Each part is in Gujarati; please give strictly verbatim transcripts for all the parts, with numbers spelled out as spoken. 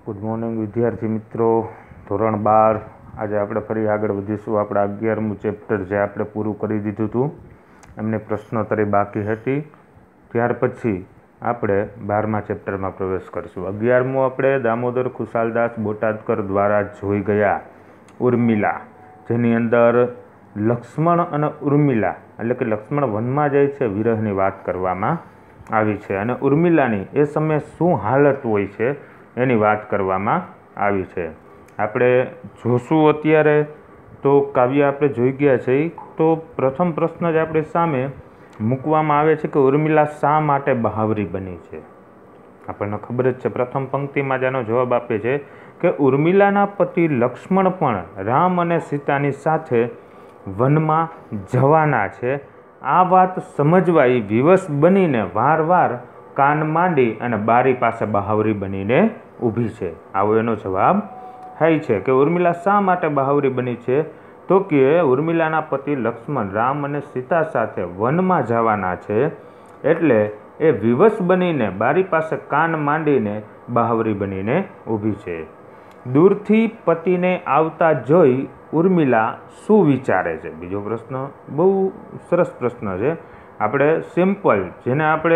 ગુડ મોર્નિંગ વિદ્યાર્થી મિત્રો, ધોરણ બાર. આજે આપણે ફરી આગળ વધીશું. આપણા અગિયારમું ચેપ્ટર જે આપણે પૂરું કરી દીધું હતું, એમને પ્રશ્નોત્તરી બાકી હતી. ત્યાર પછી આપણે બારમા ચેપ્ટરમાં પ્રવેશ કરીશું. અગિયારમું આપણે દામોદર ખુશાલદાસ બોટાદકર દ્વારા જોઈ ગયા ઉર્મિલા, જેની અંદર લક્ષ્મણ અને ઉર્મિલા એટલે કે લક્ષ્મણ વનમાં જાય છે, વિરહની વાત કરવામાં આવી છે, અને ઉર્મિલાની એ સમયે શું હાલત હોય છે એની વાત કરવામાં આવી છે. આપણે જોશું અત્યારે તો કાવ્ય આપણે જોઈ ગયા છે. તો પ્રથમ પ્રશ્ન જ આપણી સામે મૂકવામાં આવે છે કે ઉર્મિલા શા માટે બહાવરી બની છે. આપણને ખબર જ છે, પ્રથમ પંક્તિમાં જ આનો જવાબ આપે છે કે ઉર્મિલાના પતિ લક્ષ્મણ પણ રામ અને સીતાની સાથે વનમાં જવાના છે. આ વાત સમજવા એ વિવશ બનીને વારવાર કાન માંડી અને બારી પાસે બહાવરી બનીને ઊભી છે. આવો એનો જવાબ થાય છે કે ઉર્મિલા શા માટે બહાવરી બની છે. તો કે ઉર્મિલાના પતિ લક્ષ્મણ રામ અને સીતા સાથે વનમાં જવાના છે, એટલે એ વિવશ બનીને બારી પાસે કાન માંડીને બહાવરી બનીને ઊભી છે. દૂરથી પતિને આવતા જોઈ ઉર્મિલા શું વિચારે છે. બીજો પ્રશ્ન બહુ સરસ પ્રશ્ન છે. આપણે સિમ્પલ, જેને આપણે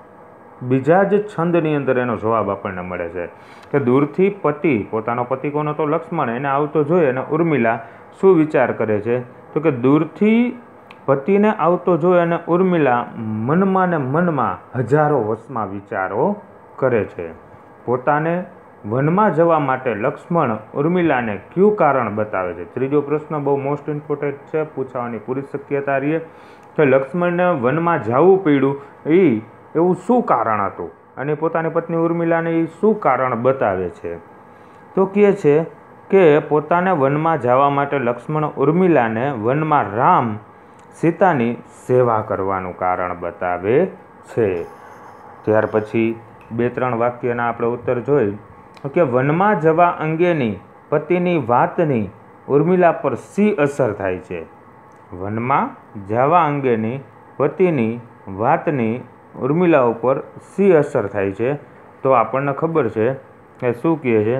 બીજા જ છંદની અંદર એનો જવાબ આપણને મળે છે કે દૂરથી પતિ, પોતાનો પતિ કોનો તો લક્ષ્મણ, એને આવતો જોઈ અને ઉર્મિલા શું વિચાર કરે છે. તો કે દૂરથી પતિને આવતો જોઈ અને ઉર્મિલા મનમાં ને મનમાં હજારો વશમાં વિચારો કરે છે. પોતાને વનમાં જવા માટે લક્ષ્મણ ઉર્મિલાને કયું કારણ બતાવે છે. ત્રીજો પ્રશ્ન બહુ મોસ્ટ ઇમ્પોર્ટન્ટ છે, પૂછવાની પૂરી શક્યતા રહે કે લક્ષ્મણને વનમાં જવું પડ્યું એ એવું શું કારણ હતું, અને પોતાની પત્ની ઉર્મિલાને એ શું કારણ બતાવે છે. તો કહે છે કે પોતાને વનમાં જવા માટે લક્ષ્મણ ઉર્મિલાને વનમાં રામ સીતાની સેવા કરવાનું કારણ બતાવે છે. ત્યાર પછી બે ત્રણ વાક્યના આપણે ઉત્તર જોઈ કે વનમાં જવા અંગેની પતિની વાતની ઉર્મિલા પર શી અસર થાય છે. વનમાં જવા અંગેની પતિની વાતની ઉર્મિલા ઉપર શી અસર થાય છે. તો આપણને ખબર છે કે શું કહે છે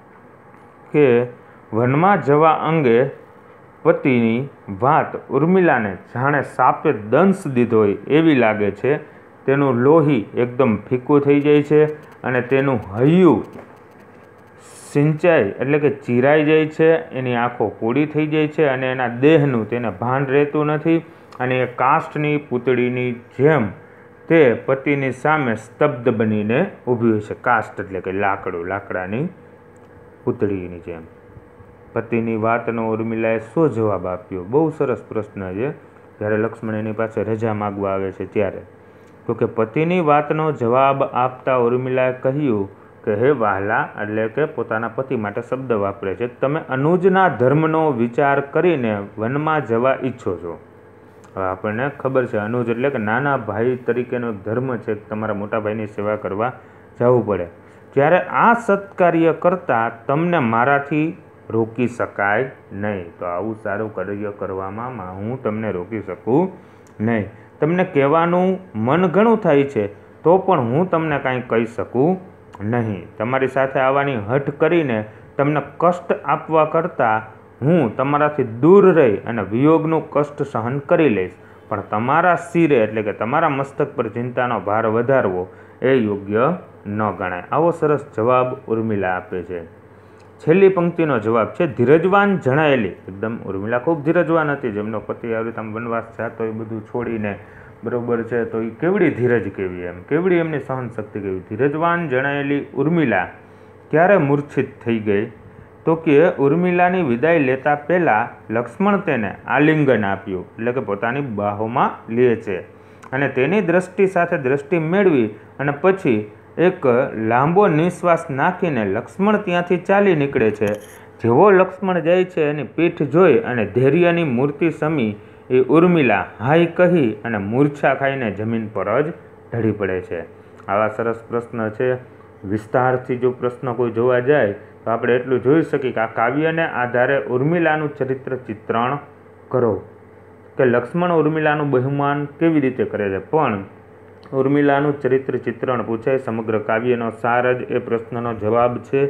કે વનમાં જવા અંગે પતિની વાત ઉર્મિલાને જાણે સાપે દંશ દીધો હોય એવી લાગે છે. તેનું લોહી એકદમ ફીકું થઈ જાય છે અને તેનું હૈયું સિંચાઈ એટલે કે ચીરાઈ જાય છે. એની આંખો પૂરી થઈ જાય છે અને એના દેહનું તેને ભાન રહેતું નથી, અને એ કાષ્ઠની પૂતળીની જેમ તે પતિની સામે સ્તબ્ધ બનીને ઊભી હોય છે. કાષ્ઠ એટલે કે લાકડું, લાકડાની પૂતળીની જેમ. પતિની વાતનો ઉર્મિલાએ શું જવાબ આપ્યો. બહુ સરસ પ્રશ્ન છે. જ્યારે લક્ષ્મણ એની પાસે રજા માગવા આવે છે ત્યારે તો કે પતિની વાતનો જવાબ આપતા ઉર્મિલાએ કહ્યું કે હે વહાલા, એટલે કે પોતાના પતિ માટે શબ્દ વાપરે છે, તમે અનુજના ધર્મનો વિચાર કરીને વનમાં જવા ઈચ્છો છો. હવે આપણને ખબર છે અનુજ એટલે કે નાના ભાઈ તરીકેનો એક ધર્મ છે, તમારા મોટા ભાઈની સેવા કરવા જવું પડે. ત્યારે આ સત્કાર્ય કરતાં તમને મારાથી રોકી શકાય નહીં. તો આવું સારું કાર્ય કરવામાં હું તમને રોકી શકું નહીં. તમને કહેવાનું મન ઘણું થાય છે તો પણ હું તમને કાંઈ કહી શકું નહીં. તમારી સાથે આવવાની હઠ કરીને તમને કષ્ટ આપવા કરતાં હું તમારાથી દૂર રહી અને વિયોગનું કષ્ટ સહન કરી લઈશ, પણ તમારા શિરે એટલે કે તમારા મસ્તક પર ચિંતાનો ભાર વધારવો એ યોગ્ય ન ગણાય. આવો સરસ જવાબ ઉર્મિલા આપે છે. છેલ્લી પંક્તિનો જવાબ છે ધીરજવાન જણાયેલી. એકદમ ઉર્મિલા ખૂબ ધીરજવાન હતી. જેમનો પતિ આવી રીતે આમ વનવાસ જતો એ બધું છોડીને, બરોબર છે, તો એ કેવડી ધીરજ કેવી, એમ કેવડી એમની સહનશક્તિ કેવી. ધીરજવાન જણાયેલી ઉર્મિલા ત્યારે મૂર્છિત થઈ ગઈ. તો કે ઉર્મિલાની વિદાય લેતા પહેલાં લક્ષ્મણ તેને આલિંગન આપ્યું, એટલે કે પોતાની બાહોમાં લે છે, અને તેની દ્રષ્ટિ સાથે દ્રષ્ટિ મેળવી અને પછી એક લાંબો નિશ્વાસ નાખીને લક્ષ્મણ ત્યાંથી ચાલી નીકળે છે. જેવો લક્ષ્મણ જાય છે એની પીઠ જોઈ અને ધૈર્યની મૂર્તિ સમી એ ઉર્મિલા હાય કહી અને મૂર્છા ખાઈને જમીન પર જ ઢળી પડે છે. આવા સરસ પ્રશ્ન છે. વિસ્તારથી જો પ્રશ્ન કોઈ જોવા જાય તો આપણે એટલું જોઈ શકીએ કે આ કાવ્યને આધારે ઉર્મિલાનું ચરિત્ર ચિત્રણ કરો કે લક્ષ્મણ ઉર્મિલાનું બહુમાન કેવી રીતે કરે છે. પણ ઉર્મિલાનું ચરિત્ર ચિત્રણ પૂછાય, સમગ્ર કાવ્યનો સાર જ એ પ્રશ્નનો જવાબ છે.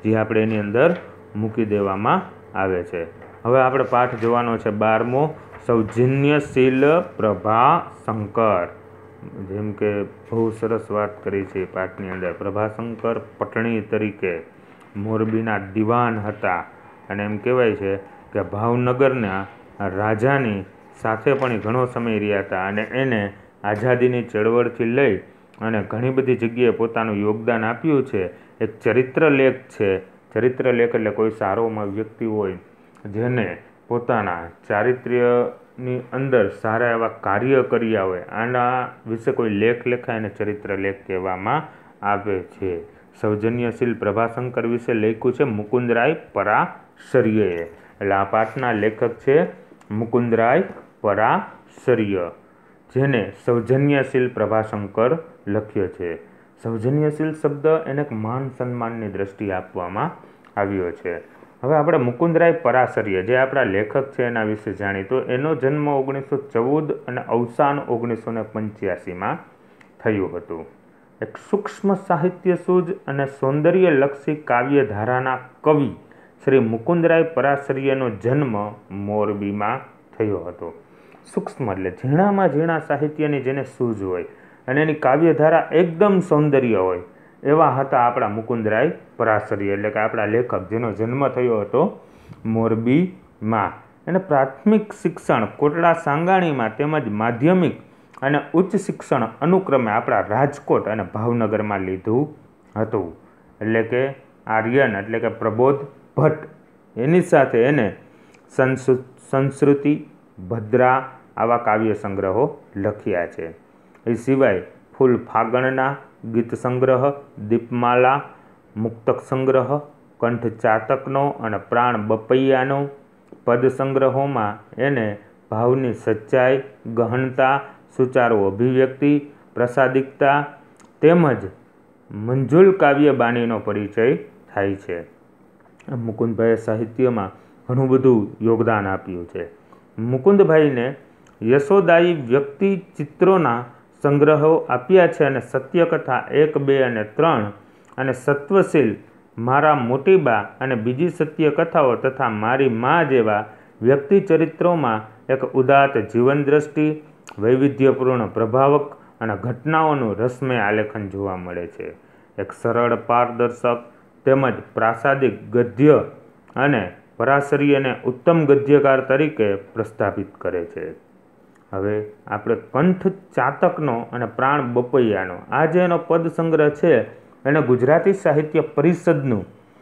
જે આપણે એની અંદર મૂકી દેવામાં આવે છે। હવે આપણે પાઠ જોવાનો છે બારમો, સૌજન્યશીલ પ્રભાશંકર। જેમ કે બહુ સરસ વાત કરી છે પાઠની અંદર। પ્રભાશંકર પટણી તરીકે મોરબીના દિવાન હતા અને એમ કહેવાય છે કે ભાવનગરના રાજાની સાથે પણ ઘણો સમય રહ્યા હતા અને એને આઝાદીની ચળવળથી લઈ અને ઘણી બધી જગ્યાએ પોતાનું યોગદાન આપ્યું છે। એક ચરિત્ર લેખ છે। ચરિત્ર લેખ એટલે કોઈ સારો વ્યક્તિ હોય જેને પોતાના ચારિત્ર્યની અંદર સારા એવા કાર્ય કર્યા હોય, આના વિશે કોઈ લેખ લખાય અને ચરિત્ર લેખ કહેવામાં આવે છે। સૌજન્યશીલ પ્રભાશંકર વિશે લખ્યું છે મુકુંદરાય પરાશર્યએ। એટલે આ પાઠના લેખક છે મુકુંદરાય પરાશર્ય, જેને સૌજન્યશીલ પ્રભાશંકર લખ્યો છે। સૌજન્યશીલ શબ્દ એને એક માન સન્માનની દ્રષ્ટિએ આપવામાં આવ્યો છે। હવે આપણે મુકુંદરાય પરાશર્ય જે આપણા લેખક છે એના વિશે જાણીએ તો એનો જન્મ ઓગણીસો ચૌદ અને અવસાન ઓગણીસો ને પંચ્યાસીમાં થયું હતું। એક સૂક્ષ્મ સાહિત્ય સૂજ અને સૌંદર્યલક્ષી કાવ્યધારાના કવિ શ્રી મુકુંદરાય પરાશર્યનો જન્મ મોરબીમાં થયો હતો। સૂક્ષ્મ એટલે ઝીણામાં ઝીણા સાહિત્યની જેને સૂઝ હોય અને એની કાવ્યધારા એકદમ સૌંદર્ય હોય એવા હતા આપણા મુકુંદરાય પરાશર્ય, એટલે કે આપણા લેખક જેનો જન્મ થયો હતો મોરબીમાં। એને પ્રાથમિક શિક્ષણ કોટડા સાંગાણીમાં તેમજ માધ્યમિક અને ઉચ્ચ શિક્ષણ અનુક્રમે આપણા રાજકોટ અને ભાવનગરમાં લીધું હતું। એટલે કે આર્યન એટલે કે પ્રબોધ ભટ્ટ એની સાથે એને સંસ્કૃતિ, ભદ્રા આવા કાવ્ય સંગ્રહો લખ્યા છે। એ સિવાય ફૂલ ફાગણના ગીત સંગ્રહ, દીપમાલા, મુક્તક સંગ્રહ, કંઠ ચાતકનો અને પ્રાણ બપૈયાનો પદ સંગ્રહોમાં એને ભાવની સચ્ચાઈ, ગહનતા, સુચારુ અભિવ્યક્તિ, પ્રસાદિકતા તેમજ મંજુલ કાવ્ય બાણીનો પરિચય થાય છે। મુકુંદભાઈએ સાહિત્યમાં ઘણું બધું યોગદાન આપ્યું છે। મુકુંદભાઈને યશોદાયી વ્યક્તિ ચિત્રોના સંગ્રહો આપ્યા છે અને સત્યકથા એક, બે અને ત્રણ અને સત્વશીલ, મારા મોટીબા અને બીજી સત્ય કથાઓ તથા મારી મા જેવા વ્યક્તિ ચરિત્રોમાં એક ઉદાત્ત જીવન દ્રષ્ટિ, વૈવિધ્યપૂર્ણ પ્રભાવક અને ઘટનાઓનું રસમય આલેખન જોવા મળે છે। એક સરળ, પારદર્શક તેમજ પ્રાસાદિક ગદ્ય અને પરાશર્યને ઉત્તમ ગદ્યકાર તરીકે પ્રસ્થાપિત કરે છે। હવે આપણે કંઠ ચાતકનો અને પ્રાણ બપૈયાનો આ જે એનો પદ સંગ્રહ છે એને ગુજરાતી સાહિત્ય પરિષદનું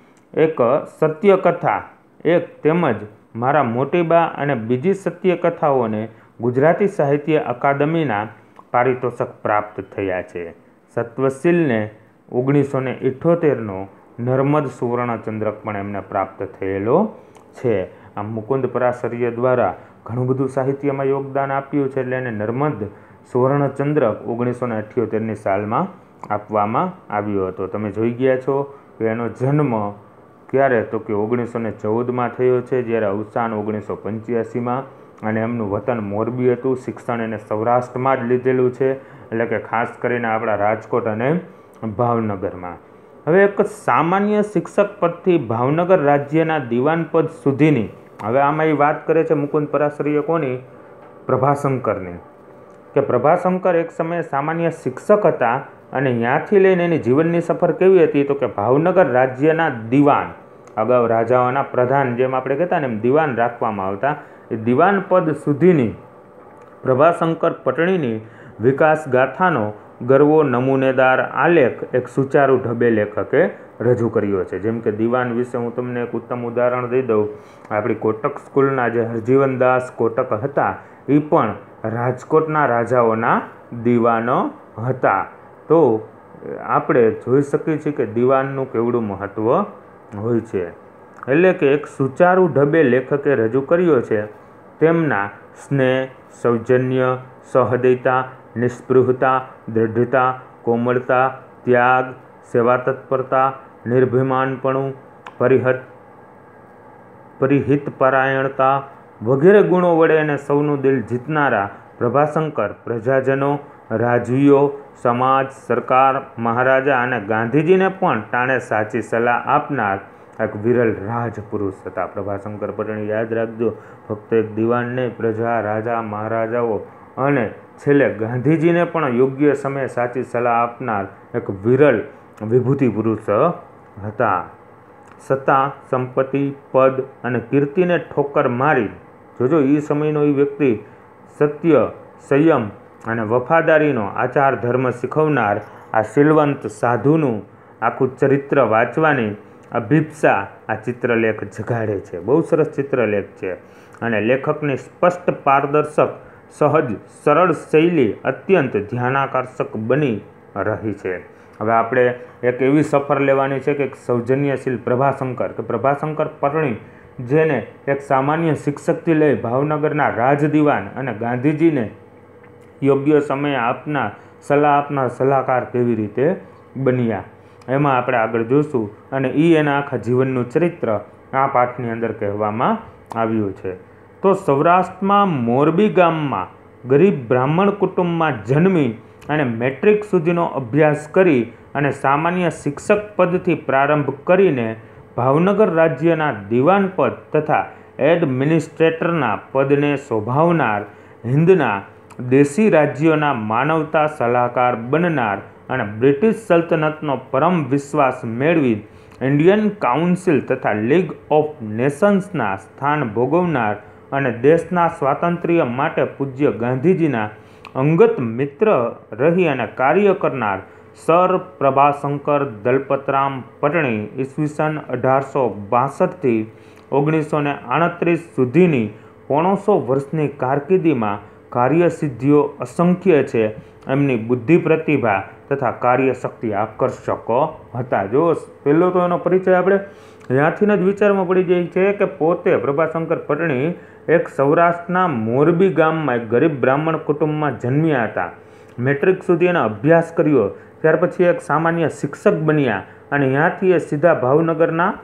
એક સત્યકથા એક તેમજ મારા મોટીબા અને બીજી સત્યકથાઓને ગુજરાતી સાહિત્ય અકાદમીના પારિતોષક પ્રાપ્ત થયા છે। સત્વશીલને ઓગણીસો ને ઇઠ્ઠોતેરનો નર્મદ સુવર્ણચંદ્રક પણ એમને પ્રાપ્ત થયેલો છે। આ મુકુંદ પરાશર્ય દ્વારા ઘણું બધું સાહિત્યમાં યોગદાન આપ્યું છે એટલે એને નર્મદ સુવર્ણચંદ્રક ઓગણીસો ને અઠ્યોતેરની સાલમાં આપવામાં આવ્યો હતો। તમે જોઈ ગયા છો કે એનો જન્મ ક્યારે તો કે ઓગણીસો ને ચૌદમાં થયો છે, જ્યારે અવસાન ઓગણીસો પંચ્યાસીમાં, અને એમનું વતન મોરબી હતું। શિક્ષણ એને સૌરાષ્ટ્રમાં જ લીધેલું છે, એટલે કે ખાસ કરીને આપણા રાજકોટ અને ભાવનગરમાં। હવે એક સામાન્ય શિક્ષક પદથી ભાવનગર રાજ્યના દિવાન પદ સુધીની, હવે આમાં એ વાત કરે છે મુકુંદ પરાશર્ય કોની? પ્રભાશંકરની, કે પ્રભાશંકર એક સમયે સામાન્ય શિક્ષક હતા અને ત્યાંથી લઈને એની જીવનની સફર કેવી હતી તો કે ભાવનગર રાજ્યના દિવાન, અગાઉ રાજાઓના પ્રધાન જેમ આપણે કહેતા ને એમ દિવાન રાખવામાં આવતા, એ દિવાન પદ સુધીની પ્રભાશંકર પટણીની વિકાસ ગાથાનો ગરવો નમૂનેદાર આલેખ એક સુચારુ ઢબે લેખકે રજૂ કર્યો છે। જેમ કે દિવાન વિશે હું તમને એક ઉત્તમ ઉદાહરણ દઈ દઉં। આપણી કોટક સ્કૂલના જે હરજીવનદાસ કોટક હતા એ પણ રાજકોટના રાજાઓના દિવાનો હતા। તો આપણે જોઈ શકીએ છીએ કે દિવાનનું કેવડું મહત્ત્વ હોય છે। એટલે કે એક સુચારુ ઢબે લેખકે રજૂ કર્યો છે તેમના સ્નેહ, સૌજન્ય, સહૃદયતા, નિસ્પૃહતા, દૃઢતા, કોમળતા, ત્યાગ, સેવા તત્પરતા, નિર્ભિમાનપણું, પરિહત પરિહિતપરાયણતા વગેરે ગુણો વડે એને સૌનું દિલ જીતનારા પ્રભાશંકર પ્રજાજનો, રાજવીઓ, સમાજ, સરકાર, મહારાજા અને ગાંધીજીને પણ ટાણે સાચી સલાહ આપનાર એક વિરલ રાજપુરુષ હતા પ્રભાશંકર પટણી. યાદ રાખજો, ફક્ત એક દિવાન નહીં, પ્રજા, રાજા, મહારાજાઓ અને છેલ્લે ગાંધીજીને પણ યોગ્ય સમયે સાચી સલાહ આપનાર એક વિરલ વિભૂતિ પુરુષ હતા. સત્તા, સંપત્તિ, પદ અને કીર્તિને ઠોકર મારી, જોજો એ સમયનો એ વ્યક્તિ સત્ય, સંયમ અને વફાદારીનો આચાર ધર્મ શીખવનાર આ શીલવંત સાધુનું આખું ચરિત્ર વાંચવાની અભિપ્સા આ ચિત્રલેખ જગાડે છે. બહુ સરસ ચિત્રલેખ છે અને લેખકની સ્પષ્ટ, પારદર્શક, સહજ, સરળ શૈલી અત્યંત ધ્યાનાકર્ષક બની રહી છે. હવે આપણે એક એવી સફર લેવાની છે કે એક સૌજન્યશીલ પ્રભાશંકર કે પ્રભાશંકર પટણી, જેને એક સામાન્ય શિક્ષકથી લઈ ભાવનગરના રાજદિવાન અને ગાંધીજીને યોગ્ય સમયે આપનાર સલાહ આપનાર સલાહકાર કેવી રીતે બન્યા, એમાં આપણે આગળ જોઈશું. અને એ એના આખા જીવનનું ચરિત્ર આ પાઠની અંદર કહેવામાં આવ્યું છે. તો સૌરાષ્ટ્રમાં મોરબી ગામમાં ગરીબ બ્રાહ્મણ કુટુંબમાં જન્મી અને મેટ્રિક સુધીનો અભ્યાસ કરી અને સામાન્ય શિક્ષક પદથી પ્રારંભ કરીને ભાવનગર રાજ્યના દિવાન પદ તથા એડમિનિસ્ટ્રેટરના પદને શોભાવનાર, હિંદના દેશી રાજ્યોના માનવતા સલાહકાર બનનાર અને બ્રિટિશ સલ્તનતનો પરમ વિશ્વાસ મેળવી ઇન્ડિયન કાઉન્સિલ તથા લીગ ઓફ નેશન્સના સ્થાન ભોગવનાર અને દેશના સ્વાતંત્ર્ય માટે પૂજ્ય ગાંધીજીના અંગત મિત્ર રહી અને કાર્ય કરનાર સર પ્રભાશંકર દલપતરામ પટણી ઈસવીસન અઢારસો બાસઠથી ઓગણીસો ને આડત્રીસ સુધીની પોણોસો વર્ષની કારકિર્દીમાં કાર્યસિદ્ધિઓ અસંખ્ય છે. એમની બુદ્ધિ, પ્રતિભા તથા કાર્યશક્તિ આકર્ષક હતા. જો પહેલો તો એનો પરિચય આપણે ત્યાંથી જ વિચારમાં પડી જાય છે કે પોતે પ્રભાશંકર પટણી એક સૌરાષ્ટ્રના મોરબી ગામમાં એક ગરીબ બ્રાહ્મણ કુટુંબમાં જન્મ્યા હતા. મેટ્રિક સુધી એનો અભ્યાસ કર્યો, ત્યાર પછી એક સામાન્ય શિક્ષક બન્યા અને ત્યાંથી એ સીધા ભાવનગરના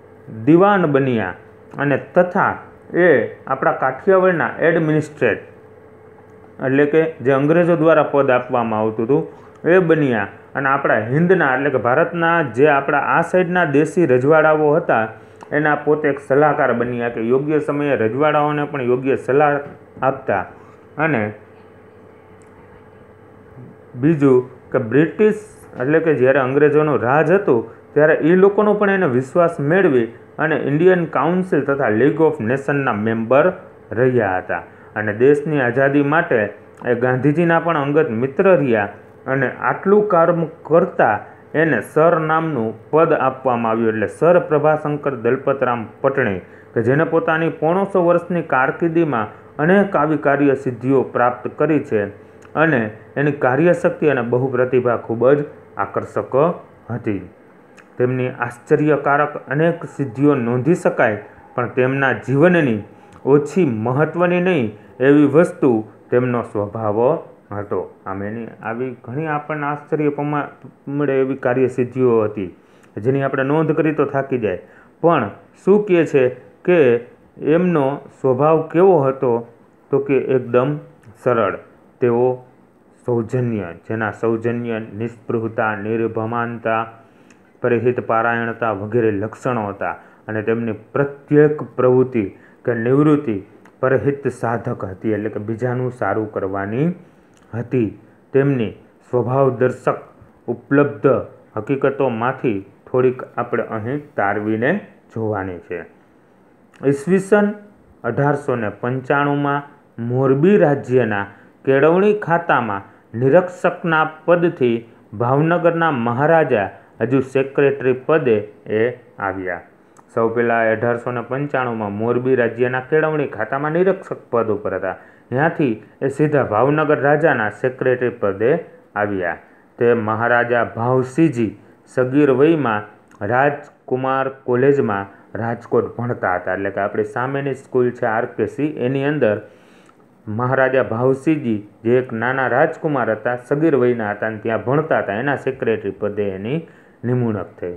દિવાન બન્યા અને તથા એ આપણા કાઠિયાવાડના એડમિનિસ્ટ્રેટ એટલે કે જે અંગ્રેજો દ્વારા પદ આપવામાં આવતું હતું એ બન્યા અને આપણા હિન્દના એટલે કે ભારતના જે આપણા આ સાઈડના દેશી રજવાડાઓ હતા એના પોતે એક સલાહકાર બન્યા કે યોગ્ય સમયે રજવાડાઓને પણ યોગ્ય સલાહ આપતા. અને બીજું કે બ્રિટિશ એટલે કે જ્યારે અંગ્રેજોનું રાજ હતું ત્યારે એ લોકોનો પણ એને વિશ્વાસ મેળવી અને ઇન્ડિયન કાઉન્સિલ તથા લીગ ઓફ નેશનના મેમ્બર રહ્યા હતા. અને દેશની આઝાદી માટે એ ગાંધીજીના પણ અંગત મિત્ર રહ્યા અને આટલું કામ કરતાં એને સર નામનું પદ આપવામાં આવ્યું. એટલે સર પ્રભાશંકર દલપતરામ પટણી કે જેને પોતાની પોણોસો વર્ષની કારકિર્દીમાં અનેક આવી કાર્ય સિદ્ધિઓ પ્રાપ્ત કરી છે અને એની કાર્યશક્તિ અને બહુ પ્રતિભા ખૂબ જ આકર્ષક હતી. તેમની આશ્ચર્યકારક અનેક સિદ્ધિઓ નોંધી શકાય, પણ તેમના જીવનની ઓછી મહત્ત્વની નહીં એવી વસ્તુ તેમનો સ્વભાવ હતો. આમ એની આવી ઘણી આપણને આશ્ચર્ય મળે એવી કાર્યસિદ્ધિઓ હતી જેની આપણે નોંધ કરી તો થાકી જાય. પણ શું કહે છે કે એમનો સ્વભાવ કેવો હતો તો કે એકદમ સરળ. તેઓ સૌજન્ય, જેના સૌજન્ય, નિસ્પૃહતા, નિર્ભમાનતા, પરિહિત પારાયણતા વગેરે લક્ષણો હતા અને તેમની પ્રત્યેક પ્રવૃત્તિ કે નિવૃત્તિ પરહિત સાધક હતી એટલે કે બીજાનું સારું કરવાની હતી. તેમની સ્વભાવદર્શક ઉપલબ્ધ હકીકતોમાંથી થોડીક આપણે અહીં તારવીને જોવાની છે. ઈસવીસન અઢારસો ને પંચાણુંમાં મોરબી રાજ્યના કેળવણી ખાતામાં નિરીક્ષકના પદથી ભાવનગરના મહારાજા હજુ સેક્રેટરી પદે એ આવ્યા. સૌ પહેલાં અઢારસો ને પંચાણુંમાં મોરબી રાજ્યના કેળવણી ખાતામાં નિરીક્ષક પદ ઉપર હતા. ત્યાંથી એ સીધા ભાવનગર રાજાના સેક્રેટરી પદે આવ્યા. તે મહારાજા ભાવસિંહજી સગીર વયમાં રાજકુમાર કોલેજમાં રાજકોટ ભણતા હતા. એટલે કે આપણી સામેની સ્કૂલ છે આરકેસી, એની અંદર મહારાજા ભાવસિંહજી જે એક નાના રાજકુમાર હતા, સગીર વયના હતા અને ત્યાં ભણતા હતા, એના સેક્રેટરી પદે એની નિમણૂક થઈ.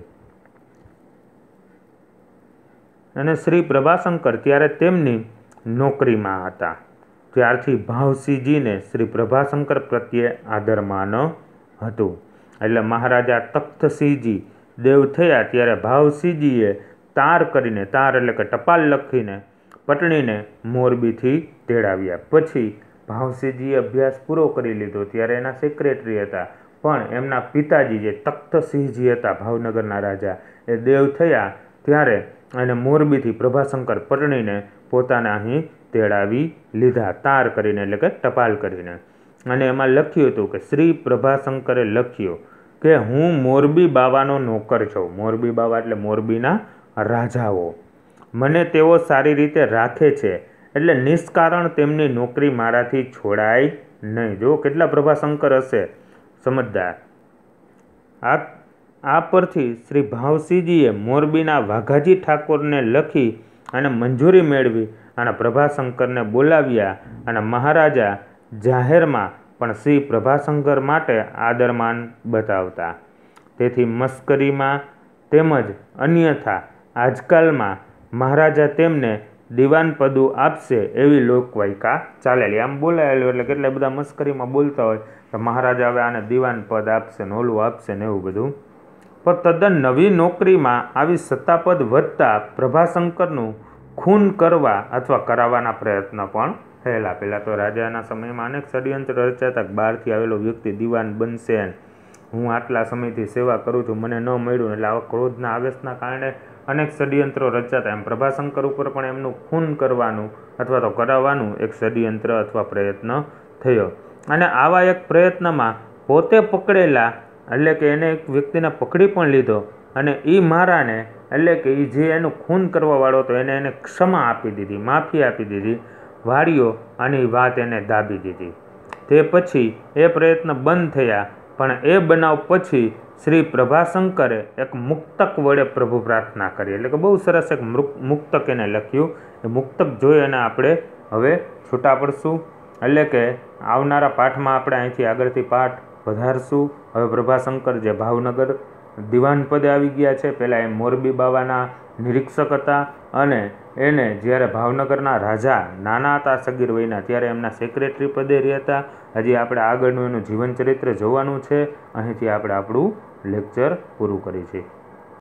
અને શ્રી પ્રભાશંકર ત્યારે તેમની નોકરીમાં હતા. ત્યારથી ભાવસિંહજીને શ્રી પ્રભાશંકર પ્રત્યે આદરમાન હતું. એટલે મહારાજા તખ્તસિંહજી દેવ થયા ત્યારે ભાવસિંહજીએ તાર કરીને, તાર એટલે કે ટપાલ લખીને પટણીને મોરબીથી તેડાવ્યા. પછી ભાવસિંહજીએ અભ્યાસ પૂરો કરી લીધો ત્યારે એના સેક્રેટરી હતા, પણ એમના પિતાજી જે તખ્તસિંહજી હતા ભાવનગરના રાજા, એ દેવ થયા ત્યારે એને મોરબીથી પ્રભાશંકર પટણીને પોતાને અહીં તેડાવી લીધા, તાર કરીને એટલે કે ટપાલ કરીને. અને એમાં લખ્યું હતું કે શ્રી પ્રભાશંકરે લખ્યું કે હું મોરબી બાવાનો નોકર છું. મોરબી બાવા એટલે મોરબીના રાજાઓ. મને તેઓ સારી રીતે રાખે છે, એટલે નિષ્કારણ તેમની નોકરી મારાથી છોડાય નહીં. જો કેટલા પ્રભાશંકર હશે, સમજદાર. આ આ પરથી શ્રી ભાવસિંહજીએ મોરબીના વાઘાજી ઠાકોરને લખી અને મંજૂરી મેળવી અને પ્રભાશંકરને બોલાવ્યા અને મહારાજા જાહેરમાં પણ શ્રી પ્રભાશંકર માટે આદરમાન બતાવતા. તેથી મસ્કરીમાં તેમજ અન્યથા આજકાલમાં મહારાજા તેમને દિવાન પદું આપશે એવી લોકવાયકા ચાલેલી. આમ બોલાયેલું એટલે કેટલા બધા મસ્કરીમાં બોલતા હોય કે મહારાજા હવે આને દિવાન પદ આપશે ને ઓલું આપશે ને એવું બધું. પણ તદ્દન નવી નોકરીમાં આવી સત્તાપદ વધતા પ્રભાશંકરનું ખૂન કરવા અથવા કરાવવાના પ્રયત્ન પણ થયેલા. પહેલાં તો રાજાના સમયમાં અનેક ષડયંત્ર રચાતા, બહારથી આવેલો વ્યક્તિ દિવાન બનશે, હું આટલા સમયથી સેવા કરું છું, મને ન મળ્યું, એટલે આવા ક્રોધના આવેશના કારણે અનેક ષડયંત્રો રચાતા. એમ પ્રભાશંકર ઉપર પણ એમનું ખૂન કરવાનું અથવા તો કરાવવાનું એક ષડયંત્ર અથવા પ્રયત્ન થયો. અને આવા એક પ્રયત્નમાં પોતે પકડેલા, એટલે કે એને એક વ્યક્તિને પકડી પણ લીધો અને એ મારાને એટલે કે એ જે એનું ખૂન કરવાવાળો હતો એને એને ક્ષમા આપી દીધી, માફી આપી દીધી વાળીઓ, અને એ વાત એને દાબી દીધી. તે પછી એ પ્રયત્ન બંધ થયા. પણ એ બનાવ પછી શ્રી પ્રભાશંકરે એક મુક્તક વડે પ્રભુ પ્રાર્થના કરી. એટલે કે બહુ સરસ એક મુક્તક એને લખ્યું. એ મુક્તક જોઈ અને આપણે હવે છૂટા પડશું. એટલે કે આવનારા પાઠમાં આપણે અહીંથી આગળથી પાઠ વધારશું. હવે પ્રભાશંકર જે ભાવનગર દિવાન પદે આવી ગયા છે, પહેલાં એ મોરબી બાવાના નિરીક્ષક હતા અને એને જ્યારે ભાવનગરના રાજા નાના હતા સગીર વયના ત્યારે એમના સેક્રેટરી પદે રહેતા. હજી આપણે આગળનું એનું જીવનચરિત્ર જોવાનું છે. અહીંથી આપણે આપણું લેક્ચર પૂરું કરીએ છીએ.